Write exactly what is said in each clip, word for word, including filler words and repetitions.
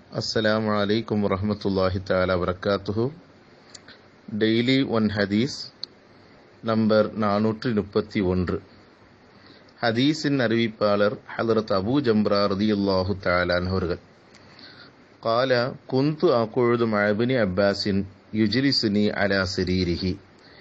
Assalamu alaikum warahmatullahi ta'ala wabarakatuhu. Daily one hadith number நானூற்று முப்பத்தி ஒன்று. ஹதீஸின் அறிவிப்பாளர் ஹலரத் அபூ ஜம்ரா ரதியல்லாஹு தஆலா அவர்கள் قال كنت أقعد مع ابن عباس يجلسني على سريره.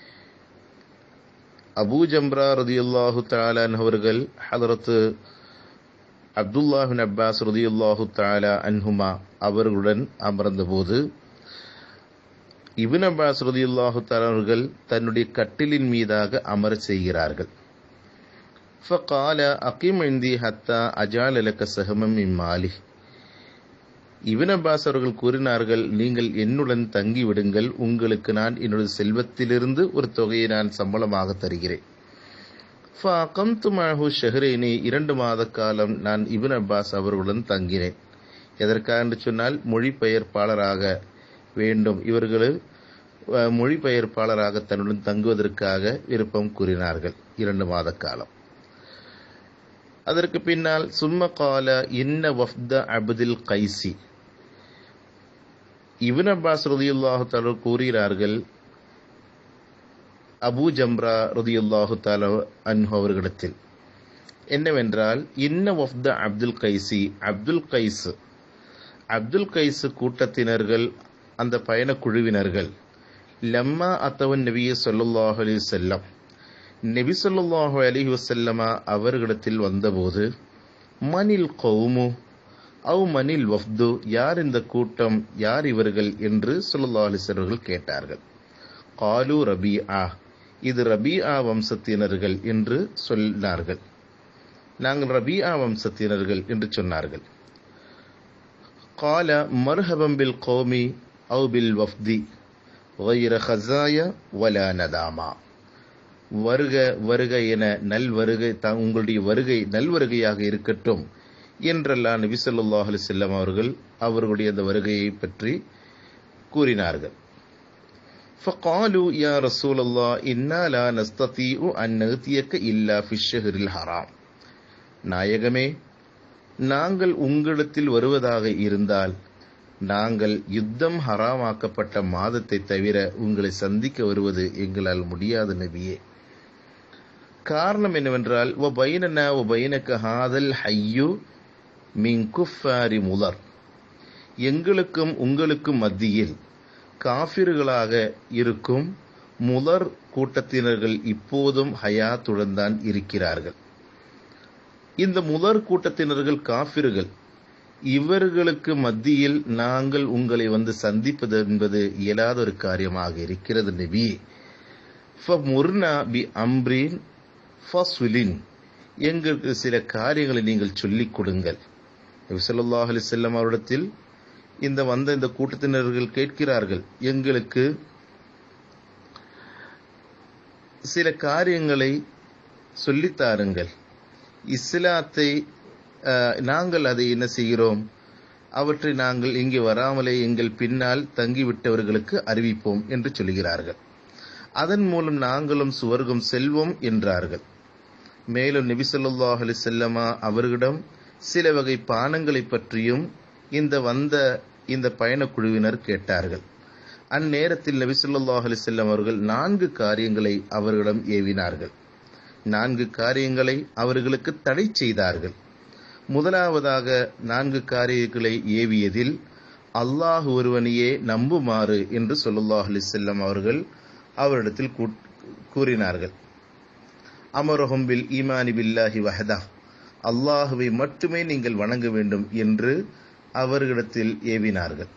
அபூ ஜம்ரா ரதியல்லாஹு தஆலா அவர்கள் ஹலரத் அப்துல்லாஹ் பின் அப்பாஸ் ரலியல்லாஹு தஆலா அன்ஹுமா அவர்களுடன் அமர்ந்தபோது இப்னு அப்பாஸ் ரலியல்லாஹு தஆலா அவர்கள் தன்னுடைய கட்டிலின் மீதாக அமர செய்கிறார்கள். ஃபகால அகிம் இந்தி ஹத்தா அஜால லக சஹமம் மின் மாலி. இப்னு அப்பாஸ் அவர்கள் கூறினார்கள், நீங்கள் என்னுடன் தங்கி விடுங்கள், உங்களுக்கு நான் என்னுடைய செல்வத்திலிருந்து ஒரு தொகையை நான் சம்பளமாக தருகிறேன். ஃபஅகம்து மஅஹு ஷஹ்ரைனி, இரண்டு மாத காலம் நான் இப்னு அப்பாஸ் அவர்களுடன் தங்கினேன். எதற்காக என்று சொன்னால் மொழிபெயர்ப்பாளராக வேண்டும், இவர்கள் மொழிபெயர்ப்பாளராக தன்னுடன் தங்குவதற்காக விருப்பம் கூறினார்கள். இரண்டு மாத காலம். அதற்கு பின்னால் சும்ம கால இன்ன வஃப்த அப்துல் கைசி. இப்னு அப்பாஸ் ரலியல்லாஹு தஆலா கூறுகிறார்கள், அபூ ஜம்ரா ரலியல்லாஹு தஆலா அன்ஹு அவர்களிடத்தில் என்னவென்றால், இன்ன வஃப்த Abdul Qais, Abdul Qais Abdul Qais கூட்டத்தினர்கள், அந்த பயண குழுவினர்கள், லம்மா அத்தவன் நபிய ஸல்லல்லாஹு அலைஹி வஸல்லம், நபி ஸல்லல்லாஹு அலைஹி வஸல்லமா அவர்களிடத்தில் வந்தபோது, மனில் கௌமு அவ் மனில் வஃப்து, யார் இந்த கூட்டம், யார் இவர்கள் என்று ஸல்லல்லாஹு அலைஹி வஸல்லம் கேட்டார்கள். காலு ரபீஆ, இது ரபீஆ வம்சத்தினர்கள் என்று சொன்னார்கள். நாங்கள் ரபீஆ வம்சத்தினர்கள் என்று சொன்னார்கள். கால மர்ஹபம் பில் கௌமி அவ் பில் வஃப்தி غير خزايا ولا ندامة. வருக வருக என நல் வருகை, உங்களுடைய வருகை நல்வருகையாக இருக்கட்டும் என்றெல்லாம் நபி ஸல்லல்லாஹு அலைஹி வஸல்லம் அவர்கள் அவர்களுடைய அந்த வருகையை பற்றி கூறினார்கள். فقالوا يا رسول الله إنا لا نستطيع أن نأتيك إلا في الشهر الحرام. நாயகமே, நாங்கள் உங்களிடத்தில் வருவதாக இருந்தால் நாங்கள் யுத்தம் ஹராமாக்கப்பட்ட மாதத்தை தவிர உங்களை சந்திக்க வருவது எங்களால் முடியாத நபியே. காரணம் என்னவென்றால், வ பைனனா வ பைனக ஹாதல் ஹய்யு மின் குஃபாரி முதர், எங்களுக்கும் உங்களுக்கும் மத்தியில் காஃபிர்களாக இருக்கும் முதர் கூட்டத்தினர்கள் இப்போதும் ஹயாத்துடன் தான் இருக்கிறார்கள். இந்த முதர் கூட்டத்தினர்கள் காஃபிர்கள், இவர்களுக்கு மத்தியில் நாங்கள் உங்களை வந்து சந்திப்பது என்பது இயலாத ஒரு காரியமாக இருக்கிறது நபி. ஃபமுர்னா பி அம்ரின் ஃபஸ்லின், எங்களுக்கு சில காரியங்களை நீங்கள் சொல்லிக் கொடுங்கள். நபி ஸல்லல்லாஹு அலைஹி வஸல்லம் அவரிடத்தில் இந்த வந்த இந்த கூட்டத்தினர்கள் கேட்கிறார்கள், எங்களுக்கு சில காரியங்களை சொல்லித்தாருங்கள். இஸ்லாத்தை நாங்கள் அதை என்ன செய்கிறோம், அவற்றை நாங்கள் இங்கே வராமலே எங்கள் பின்னால் தங்கிவிட்டவர்களுக்கு அறிவிப்போம் என்று சொல்கிறார்கள். அதன் மூலம் நாங்களும் சுவர்க்கம் செல்வோம் என்றார்கள். மேலும் நபி ஸல்லல்லாஹு அலைஹி வஸல்லம் அவர்களிடம் சில வகை பானங்களை பற்றியும் இந்த வந்த இந்த பயணக்குழுவினர் கேட்டார்கள். அந்நேரத்தில் நபி ஸல்லல்லாஹு அலைஹி வஸல்லம் அவர்கள் நான்கு காரியங்களை அவர்களிடம் ஏவினார்கள். நான்கு காரியங்களை அவர்களுக்கு தடை செய்தார்கள். முதலாவதாக நான்கு காரியங்களை ஏவியதில் அல்லாஹ் ஒருவனையே நம்புமாறு என்று ஸல்லல்லாஹு அலைஹி வஸல்லம் அவர்கள் அவரிடத்தில் கூறினார்கள். அமரஹும் பில் ஈமானி பில்லாஹி வஹதா, அல்லாஹுவை மட்டுமே நீங்கள் வணங்க வேண்டும் என்று அவர்களிடத்தில் ஏவினார்கள்.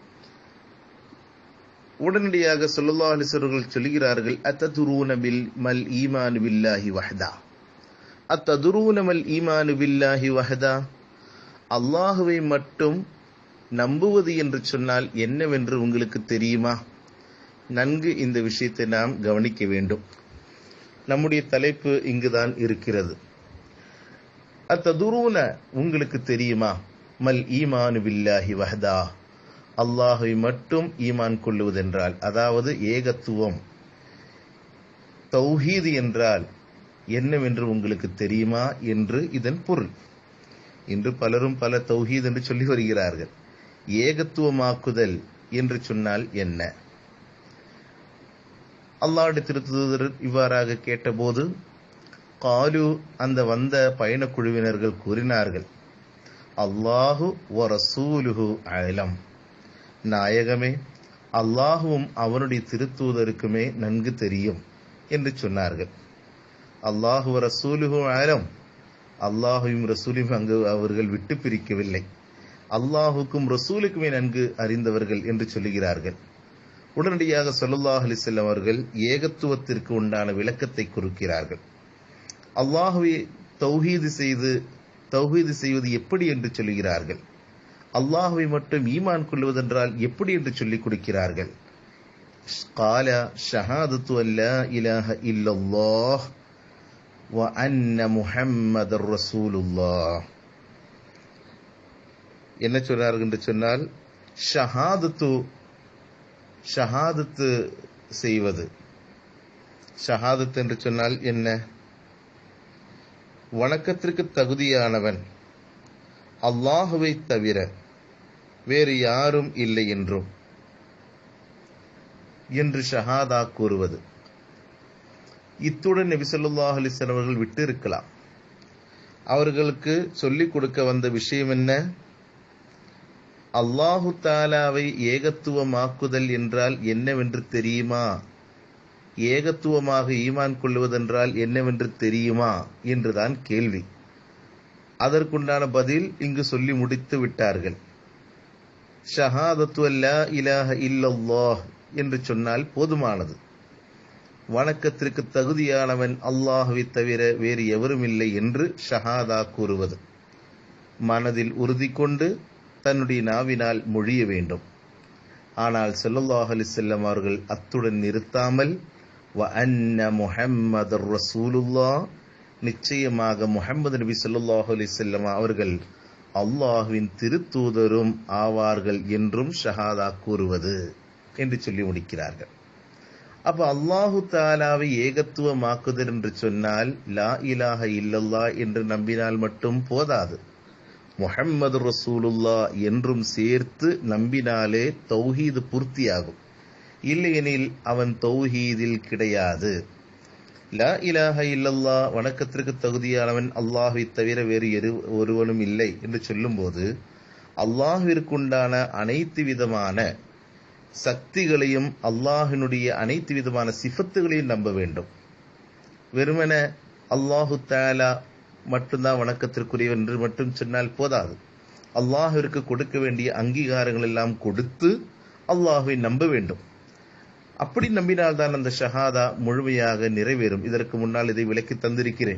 உடனடியாக ஸல்லல்லாஹு அலைஹி வஸல்லம் சொல்கிறார்கள், அத்ததுரூன பில் மல் ஈமானு பில்லாஹி வஹதா, அத்ததுரூன மல் ஈமானு பில்லாஹி வஹதா, அல்லாஹுவை மட்டும் நம்புவது என்று சொன்னால் என்னவென்று உங்களுக்கு தெரியுமா? நன்கு இந்த விஷயத்தை நாம் கவனிக்க வேண்டும். நம்முடைய தலைப்பு இங்குதான் இருக்கிறது. அத்ததுரூன, உங்களுக்கு தெரியுமா, மல் ஈமானு பில்லாஹி வஹதா, அல்லாஹை மட்டும் ஈமான் கொள்ளுவதென்றால், அதாவது ஏகத்துவம், தௌஹீது என்றால் என்னவென்று உங்களுக்கு தெரியுமா என்று இதன் பொருள். இன்று பலரும் பல தௌஹீத் என்று சொல்லி வருகிறார்கள். ஏகத்துவமாக்குதல் என்று சொன்னால் என்ன? அல்லாஹ்வுடைய திருத்தூதர் இவ்வாறாக கேட்டபோது, காலு, அந்த வந்த பயணக்குழுவினர்கள் கூறினார்கள், அல்லாஹு வ ரசூலுஹு அலம், நாயகமே, அல்லாஹுவும் அவனுடைய திருத்தூதருக்குமே நன்கு தெரியும் என்று சொன்னார்கள். அல்லாஹு வ ரசூலுஹு அலம், அல்லாஹுவும் ரசூலையும் அங்கு அவர்கள் விட்டு பிரிக்கவில்லை. அல்லாஹுக்கும் ரசூலுக்குமே நன்கு அறிந்தவர்கள் என்று சொல்லுகிறார்கள். உடனடியாக ஸல்லல்லாஹு அலைஹி வஸல்லம் அவர்கள் ஏகத்துவத்திற்கு உண்டான விளக்கத்தை கொடுக்கிறார்கள். அல்லாஹுவை தௌஹீது செய்து தௌஹீது செய்வது எப்படி என்று சொல்லுகிறார்கள். அல்லாஹுவை மட்டும் ஈமான் கொள்வதென்றால் எப்படி என்று சொல்லிக் கொடுக்கிறார்கள். கால ஷஹாதத்து அல்லா இலாஹ இல்லல்லாஹ் வ அன்ன முஹம்மதர் ரசூலுல்லாஹ். என்ன சொல்றார்கள் என்று சொன்னால், ஷஹாதத்து ஷஹாதத்து செய்வது. ஷஹாதத் என்று சொன்னால் என்ன? வணக்கத்திற்கு தகுதியானவன் அல்லாஹுவை தவிர வேறு யாரும் இல்லை என்றும் என்று ஷஹாதா கூறுவது. இத்துடன் நபி ஸல்லல்லாஹு அலைஹி வஸல்லம் அவர்கள் விட்டு இருக்கலாம். அவர்களுக்கு சொல்லிக் கொடுக்க வந்த விஷயம் என்ன? அல்லாஹு தாலாவை ஏகத்துவமாக்குதல் என்றால் என்னவென்று தெரியுமா? ஏகத்துவமாக ஈமான் கொள்வதென்றால் என்னவென்று தெரியுமா என்றுதான் கேள்வி. அதற்குண்டான பதில் இங்கு சொல்லி முடித்து விட்டார்கள். ஷஹாதத்து அல்லா இலாஹ இல்லல்லாஹ் என்று சொன்னால் போதுமானது. வணக்கத்திற்கு தகுதியானவன் அல்லாஹுவை தவிர வேறு எவரும் இல்லை என்று ஷஹாதா கூறுவது. மனதில் உறுதி கொண்டு தன்னுடைய நாவினால் மொழிய வேண்டும். ஆனால் ஸல்லல்லாஹு அலைஹி வஸல்லம் அவர்கள் அத்துடன் நிறுத்தாமல், வ அன்ன முஹம்மதர் ரசூலுல்லாஹ், நிச்சயமாக முஹம்மது நபி ஸல்லல்லாஹு அலைஹி வஸல்லம் அவர்கள் அல்லாஹ்வின் திருத்தூதரும் ஆவார்கள் என்றும் ஷஹாதா கூறுவது என்று சொல்லி முடிக்கிறார்கள். அப்ப அல்லாஹு தாலாவை ஏகத்துவமாக்குதல் என்று சொன்னால் லா இலாஹ இல்லல்லாஹ் என்று நம்பினால் மட்டும் போதாது. முஹம்மது ரசூலுல்லா என்றும் சேர்த்து நம்பினாலே தௌஹீது பூர்த்தியாகும். இல்லையெனில் அவன் தௌஹீதில் கிடையாது. லா இலாஹ இல்லல்லா, வணக்கத்திற்கு தகுதியானவன் அல்லாஹ்வை தவிர வேறு எரு ஒருவனும் இல்லை என்று சொல்லும் போது அல்லாஹ்விற்குண்டான அனைத்து விதமான சக்திகளையும் அல்லாஹினுடைய அனைத்து விதமான சிஃபத்துகளையும் நம்ப வேண்டும். வெறுமன அல்லாஹு தஆலா மட்டும்தான் வணக்கத்திற்குரியவன் என்று மட்டும் சொன்னால் போதாது. அல்லாஹ்விற்கு கொடுக்க வேண்டிய அங்கீகாரங்கள் எல்லாம் கொடுத்து அல்லாஹ்வை நம்ப வேண்டும். அப்படி நம்பினால்தான் அந்த ஷஹாதா முழுமையாக நிறைவேறும். இதற்கு முன்னால் இதை விளக்கி தந்திருக்கிறேன்.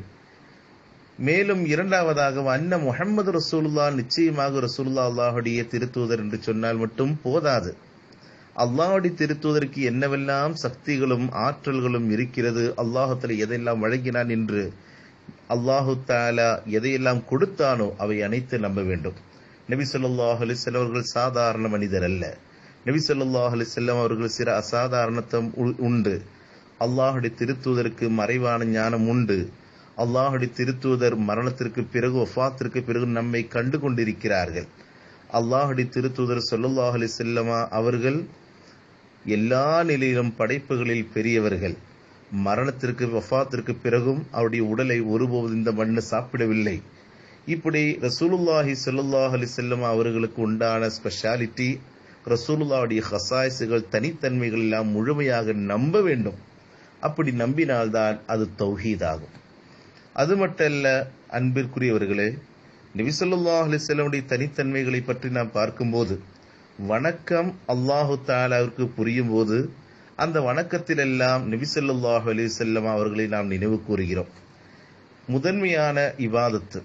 மேலும் இரண்டாவதாக அன்ன முஹம்மது ரசூலுல்லாஹ், நிச்சயமாக ரசூலுல்லாஹ் அல்லாஹுடைய திருத்தூதர் என்று சொன்னால் மட்டும் போதாது. அல்லாஹுடைய திருத்தூதருக்கு என்னவெல்லாம் சக்திகளும் ஆற்றல்களும் இருக்கிறது, அல்லாஹ் தஆலா எதையெல்லாம் வழங்கினான் என்று அல்லாஹு தஆலா எதையெல்லாம் கொடுத்தானோ அவை அனைத்து நம்ப வேண்டும். நபி ஸல்லல்லாஹு அலைஹி வஸல்லம் அவர்கள் சாதாரண மனிதர் அல்ல. நபி ஸல்லல்லாஹு அலைஹி வஸல்லம் அவர்கள் சில அசாதாரணத்துவம் உண்டு. அல்லாஹுடைய திருத்தூதருக்கு மறைவான ஞானம் உண்டு. அல்லாஹுடைய திருத்தூதர் மரணத்திற்கு பிறகு, வஃபாத்திற்கு பிறகு நம்மை கண்டு கொண்டிருக்கிறார்கள். அல்லாஹுடைய திருத்தூதர் ஸல்லல்லாஹு அலைஹி வஸல்லம் அவர்கள் எல்லா நிலையிலும் படைப்புகளில் பெரியவர்கள். மரணத்திற்கு வஃபாத்திற்கு பிறகும் அவருடைய உடலை ஒருபோது இந்த மண்ணு சாப்பிடவில்லை. இப்படி ரசூலுல்லாஹி ஸல்லல்லாஹு அலைஹி வஸல்லம் அவர்களுக்கு உண்டான ஸ்பெஷாலிட்டி, ரசூலுல்லாஹுடைய ஹசாயிசுகள், தனித்தன்மைகள் எல்லாம் முழுமையாக நம்ப வேண்டும். அப்படி நம்பினால்தான் அது தௌஹீதாகும். அது மட்டுமல்ல அன்பிற்குரியவர்களே, நபி ஸல்லல்லாஹு அலைஹி வஸல்லம் தனித்தன்மைகளை பற்றி நாம் பார்க்கும்போது, வணக்கம் அல்லாஹு தஆலாவிற்கு புரியும் போது அந்த வணக்கத்தில் எல்லாம் நபி ஸல்லல்லாஹு அலைஹி வஸல்லம் அவர்களை நாம் நினைவு கூறுகிறோம். முதன்மையான இபாதத்து.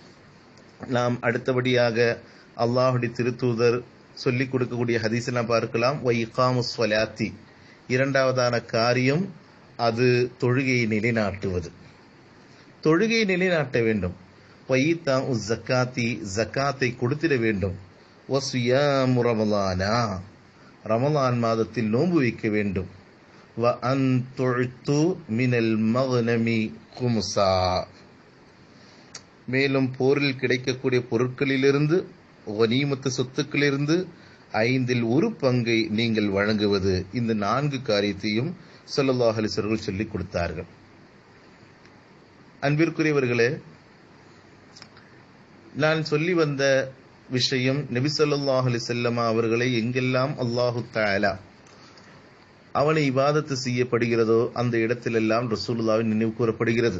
நாம் அடுத்தபடியாக அல்லாஹுடைய திருத்தூதர் சொல்லிக் கொடுக்கக்கூடிய ஹதீஸை நாம் பார்க்கலாம். வ இகாமுஸ் ஸலாத்தி, இரண்டாவதான காரியம் அது தொழுகையை நிலைநாட்டுவது. தொழுகையை நிலைநாட்ட வேண்டும். வைத்தா உஸ் ஜக்காத்தி, ஜக்காத்தை கொடுத்திட வேண்டும். வசியாமு ரமலானா, ரமலான் மாதத்தில் நோன்பு வைக்க வேண்டும். வ அன் துஅத்து மினல் மக்னமி கும்ஸா, மேலும் போரில் கிடைக்கக்கூடிய பொருட்களிலிருந்து கனீமத்து சொத்துக்களிலிருந்து ஐந்தில் ஒரு பங்கை நீங்கள் வழங்குவது. இந்த நான்கு காரியத்தையும் ஸல்லல்லாஹு அலைஹி வஸல்லம் சொல்லிக் கொடுத்தார்கள். அன்பிற்குரியவர்களே, நான் சொல்லி வந்த விஷயம் நபி ஸல்லல்லாஹு அலைஹி வஸல்லம் அவர்களை எங்கெல்லாம் அல்லாஹு தஆலா அவனை இபாதத்து செய்யப்படுகிறதோ அந்த இடத்திலெல்லாம் ரசூலுல்லாஹ்வை நினைவு கூறப்படுகிறது.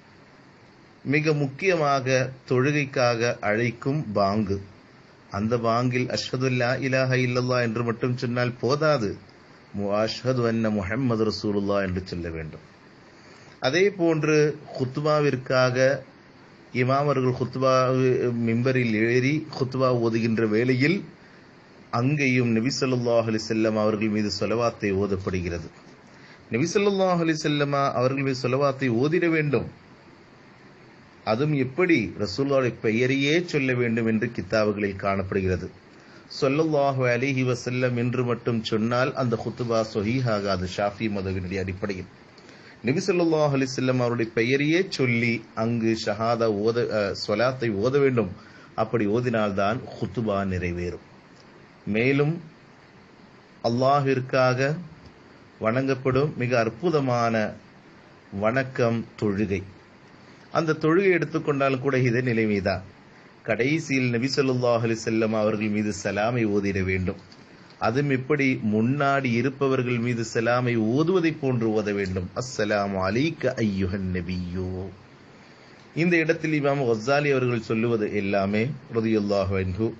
மிக முக்கியமாக தொழுகைக்காக அழைக்கும் பாங்கு. அந்த பாங்கில் அஷ்ஹது அல்லா இலாஹ இல்லல்லாஹ் என்று மட்டும் சொன்னால் போதாது, அஷ்ஹது அன்ன முஹம்மது ரசூலுல்லாஹ் என்று சொல்ல வேண்டும். அதே போன்று குத்பாவிற்காக இமாம் அவர்கள் குத்பா மிம்பரில் ஏறி குத்பா ஓதுகின்ற வேளையில் அங்கேயும் நபி ஸல்லல்லாஹு அலைஹி வஸல்லம் அவர்கள் மீது ஸலவாத்தை ஓதப்படுகிறது. நபி ஸல்லல்லாஹு அலைஹி வஸல்லம் அவர்கள் மீது ஸலவாத்தை ஓதிட வேண்டும். அதுவும் எப்படி? ரசூலுல்லாஹ்வுடைய பெயரையே சொல்ல வேண்டும் என்று கிதாபுகளில் காணப்படுகிறது. ஸல்லல்லாஹு அலைஹி வஸல்லம் என்று மட்டும் சொன்னால் அந்த குத்பா ஸஹீஹாகாது ஷாஃபி மதஹ்வினுடைய அடிப்படையில். நபி ஸல்லல்லாஹு அலைஹி வஸல்லம் அவருடைய பெயரையே சொல்லி அங்கு ஷஹாதா ஓத ஸலாத்தை ஓத வேண்டும். அப்படி ஓதினால்தான் குத்பா நிறைவேறும். மேலும் அல்லாஹ்விற்காக வணங்கப்படும் மிக அற்புதமான வணக்கம் தொழுகை. அந்த தொழுகை எடுத்துக்கொண்டாலும் கூட இதே நிலைமைதான். கடைசியில் நபி ஸல்லல்லாஹு அலைஹி வஸல்லம் அவர்கள் மீது சலாமை ஓதிட வேண்டும். அதுவும் எப்படி? முன்னாடி இருப்பவர்கள் மீது சலாமை ஓதுவதை போன்று ஓத வேண்டும். அஸ்ஸலாமு அலைக்க ஐயுஹன் நபியோ. இந்த இடத்தில் இமாம் கஸ்ஸாலி அவர்கள் சொல்லுவது எல்லாமே ரலியல்லாஹு அன்ஹு,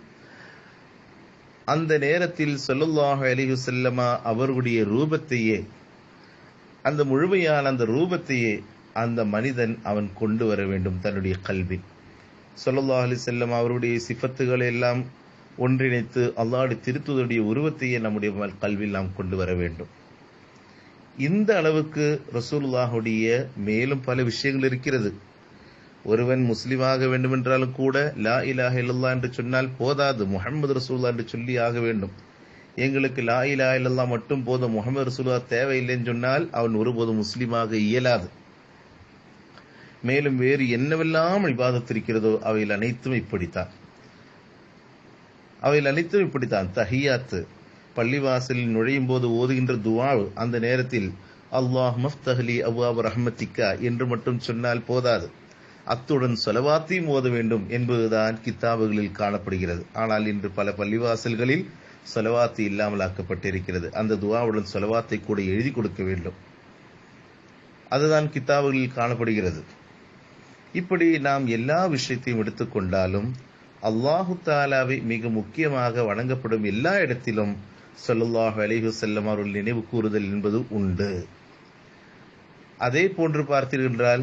அந்த நேரத்தில் ஸல்லல்லாஹு அலைஹி வஸல்லம் அவர்களுடைய ரூபத்தையே, அந்த முழுமையான அந்த ரூபத்தையே அந்த மனிதன் அவன் கொண்டு வர வேண்டும் தன்னுடைய கல்வின். ஸல்லல்லாஹு அலைஹி வஸல்லம் அவருடைய சிஃபத்துகளை எல்லாம் ஒன்றிணைத்து அல்லாஹ்வுடைய திருத்துதருடைய உருவத்தையே நம்முடைய கல்வியில் நாம் கொண்டு வர வேண்டும். இந்த அளவுக்கு ரசூலுல்லாஹுடைய மேலும் பல விஷயங்கள் இருக்கிறது. ஒருவன் முஸ்லிமாக வேண்டும் என்றாலும் கூட லா இலாஹ இல்லல்லாஹ் என்று சொன்னால் போதாது, முஹம்மது ரசூலுல்லாஹ் என்று சொல்லி ஆக வேண்டும். எங்களுக்கு லா இலாஹ இல்லல்லாஹ் மட்டும் போதும், முஹம்மது ரசூலுல்லாஹ் தேவையில்லைன்னு சொன்னால் அவன் ஒருபோதும் முஸ்லிமாக இயலாது. மேலும் வேறு என்னவெல்லாம் இபாதத் இருக்கிறதோ அவையில் அனைத்தும் இப்படித்தான் அவையில் அனைத்தும் இப்படித்தான் தஹியாத்து, பள்ளிவாசலில் நுழையும் போது ஓதுகின்ற துஆ, அந்த நேரத்தில் அல்லாஹ் மஃப்தஹ்லி அப்வாப ரஹ்மத்திக்கா என்று மட்டும் சொன்னால் போதாது, அத்துடன் ஸலவாத்தையும் ஓத வேண்டும் என்பதுதான் கித்தாபுகளில் காணப்படுகிறது. ஆனால் இன்று பல பள்ளிவாசல்களில் ஸலவாத்து இல்லாமல் ஆக்கப்பட்டிருக்கிறது. அந்த துஆவுடன் ஸலவாத்தை கூட எழுதி கொடுக்க வேண்டும். அதுதான் கித்தாபுகளில் காணப்படுகிறது. இப்படி நாம் எல்லா விஷயத்தையும் எடுத்துக்கொண்டாலும் அல்லாஹு தஆலாவை மிக முக்கியமாக வணங்கப்படும் எல்லா இடத்திலும் ஸல்லல்லாஹு அலைஹி வஸல்லம் அவர்கள் நினைவு கூறுதல் என்பது உண்டு. அதே போன்று பார்த்தீர்கள்,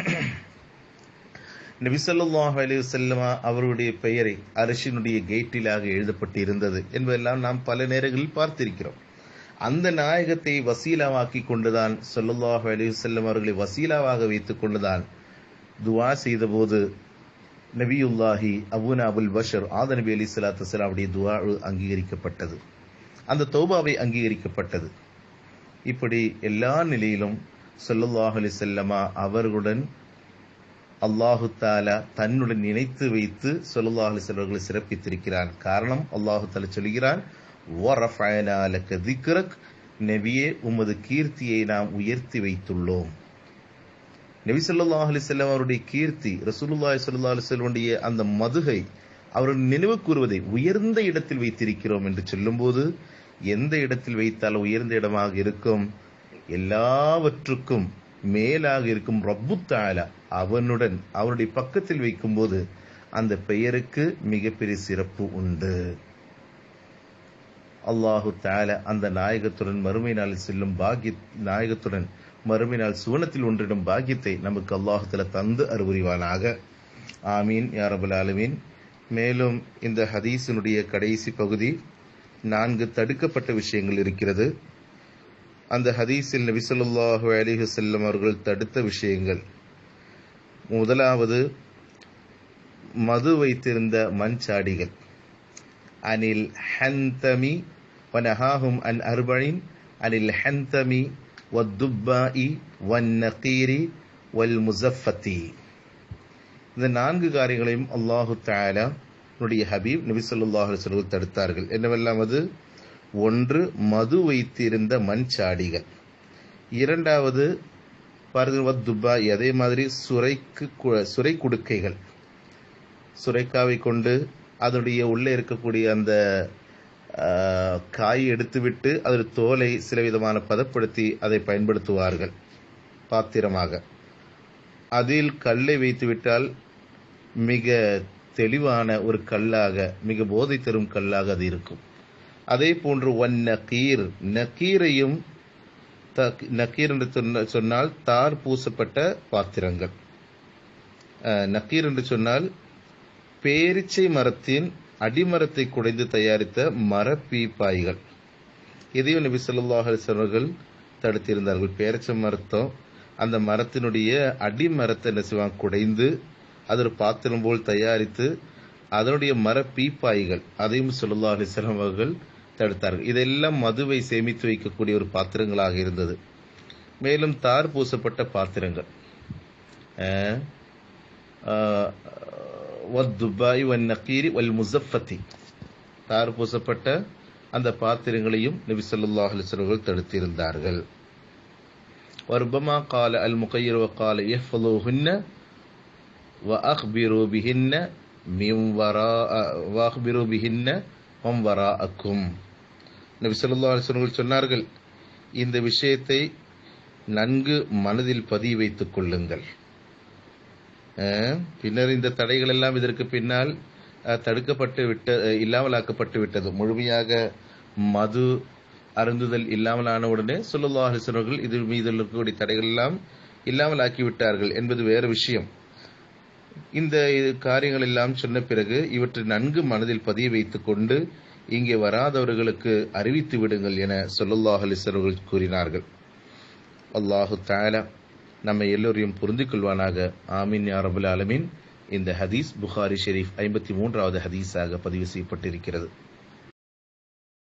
நபி ஸல்லல்லாஹு அலைஹி வஸல்லம் அவருடைய பெயரை அரிஷினுடைய கேட்டிலாக எழுதப்பட்டு இருந்தது என்பதெல்லாம் நாம் பல நேரங்களில் பார்த்திருக்கிறோம். அந்த நாயகத்தை வசீலாவாக்கி கொண்டுதான் ஸல்லல்லாஹு அலைஹி வஸல்லம் அவர்களை வசீலாவாக வைத்துக் கொண்டுதான் துஆ செய்த போது நபியுல்லாஹி அபூனா அபுல் பஷர் ஆத நபி அலைஹிஸ்ஸலாத்து வஸ்ஸலாமுடைய துஆ அங்கீகரிக்கப்பட்டது, அந்த தௌபாவை அங்கீகரிக்கப்பட்டது. இப்படி எல்லா நிலையிலும் ஸல்லல்லாஹு அலைஹி வஸல்லம் அவர்களுடன் அல்லாஹு தஆலா தன்னுடன் இணைத்து வைத்து ஸல்லல்லாஹு அலைஹி வஸல்லம் அவர்களை சிறப்பித்திருக்கிறான். காரணம், அல்லாஹு தஆலா சொல்கிறான், வரஃபஅனா லக திக்ரக், நபியே உமது கீர்த்தியை நாம் உயர்த்தி வைத்துள்ளோம். நபி ஸல்லல்லாஹு அலைஹி வஸல்லம் அவருடைய கீர்த்தி, ரசூலுல்லாஹி ஸல்லல்லாஹு அலைஹி வஸல்லம் அந்த மதுகை, அவர்கள் நினைவு கூறுவதை உயர்ந்த இடத்தில் வைத்திருக்கிறோம் என்று சொல்லும்போது, எந்த இடத்தில் வைத்தால் உயர்ந்த இடமாக இருக்கும்? எல்லாவற்றுக்கும் மேலாக இருக்கும் ரப்பு தஆலா அவனுடன் அவருடைய பக்கத்தில் வைக்கும் போது அந்த பெயருக்கு மிகப்பெரிய சிறப்பு உண்டு. அல்லாஹு தஆலா அந்த நாயகத்துடன் மறுமை நாளில் செல்லும் பாக்கிய நாயகத்துடன் மறுமை நாள் சுவனத்தில் ஒன்றிடும் பாக்கியத்தை நமக்கு அல்லாஹு தஆலா தந்து அருள்புரிவானாக. ஆமீன் யா ரப்பல் ஆலமீன். மேலும் இந்த ஹதீஸினுடைய கடைசி பகுதி நான்கு தடுக்கப்பட்ட விஷயங்கள் இருக்கிறது. அந்த ஹதீஸில் நபி ஸல்லல்லாஹு அலைஹி வஸல்லம் அவர்கள் தடுத்த விஷயங்கள், முதலாவது மது வைத்திருந்த மஞ்சாடிகள். அனில் ஹந்தமி வனஹாஹும் அன் அர்பஇன் அனில் ஹந்தமி வத்துப்பாஇ வன்னகீரி வல் முஸஃபத்தி. இந்த நான்கு காரியங்களையும் அல்லாஹு தஆலா அல்லாஹ்வுடைய ஹபீப் நபி ஸல்லல்லாஹு அலைஹி வஸல்லம் தடுத்தார்கள். என்னவெல்லாம் அது? ஒன்று, மது வைத்திருந்த மண் சாடிகள். இரண்டாவது பாருங்கள், துபாய், அதே மாதிரி சுரைக்கு சுரை குடுக்கைகள், சுரைக்காவை கொண்டு அதனுடைய உள்ளே இருக்கக்கூடிய அந்த காய் எடுத்துவிட்டு அதில் தோலை சில விதமான பதப்படுத்தி அதை பயன்படுத்துவார்கள் பாத்திரமாக. அதில் கல்லை வைத்துவிட்டால் மிக தெளிவான ஒரு கல்லாக, மிக போதை தரும் கல்லாக அது இருக்கும். அதே போன்று ஒன் நக்கீர், நக்கீரையும், நக்கீர் என்று சொன்னால் தார் பூசப்பட்ட பாத்திரங்கள். நக்கீர் என்று சொன்னால் பேரிச்சை மரத்தின் அடிமரத்தை குடைந்து தயாரித்த மர பீப்பாய்கள். இதையும் நபி ஸல்லல்லாஹு அலைஹி வஸல்லம் அவர்கள் தடுத்திருந்தார்கள். பேரிச்சை மரத்தம் அந்த மரத்தினுடைய அடிமரத்தை என்ன செய்வாங்க, குடைந்து அது ஒரு பாத்திரம் போல் தயாரித்து அதனுடைய மர பீப்பாய்கள், அதையும் ஸல்லல்லாஹு அலைஹி வஸல்லம் அவர்கள் தடுத்தார்கள். இதெல்லாம் மதுவை சேமித்து வைக்கக்கூடிய ஒரு பாத்திரங்களாக இருந்தது. மேலும் தார் பூசப்பட்ட பாத்திரங்கள், வத்துபாய் வன் நக்கீரி வல் முஸஃபத்தி, தார் பூசப்பட்ட அந்த பாத்திரங்களையும் நபி ஸல்லல்லாஹு அலைஹி வஸல்லம் அவர்கள் தடுத்திருந்தார்கள். வர்பமா கால அல் முகய்யிர் வ கால யஃபலுஹுன்ன வ அக்பிரு பிஹின்ன மின் வரா வ அக்பிரு பிஹின்ன வம் வராஅக்கும். நபி ஸல்லல்லாஹு அலைஹி வஸல்லம் சொன்னார்கள், இந்த விஷயத்தை நன்கு மனதில் பதிய வைத்துக் கொள்ளுங்கள். பின்னர் இந்த தடைகள் எல்லாம் இதற்கு பின்னால் தடுக்கப்பட்டு விட்ட இல்லாமலாக்கப்பட்டு விட்டது. முழுமையாக மது அருந்துதல் இல்லாமலான உடனே ஸல்லல்லாஹு அலைஹி வஸல்லம் அவர்கள் இது மீது இருக்கக்கூடிய தடைகள் எல்லாம் இல்லாமலாக்கி விட்டார்கள் என்பது வேறு விஷயம். இந்த காரியங்கள் எல்லாம் சொன்ன பிறகு இவற்றை நன்கு மனதில் பதிய வைத்துக் கொண்டு இங்கே வராதவர்களுக்கு அறிவித்து விடுங்கள் என ஸல்லல்லாஹு அலைஹி வஸல்லம் அவர்கள் கூறினார்கள். அல்லாஹு தஆலா நம்மை எல்லோரையும் புரிந்து கொள்வானாக. ஆமீன் யா ரப்பல் ஆலமீன். இந்த ஹதீஸ் புகாரி ஷெரீஃப் ஐம்பத்தி மூன்றாவது ஹதீஸாக பதிவு செய்யப்பட்டிருக்கிறது.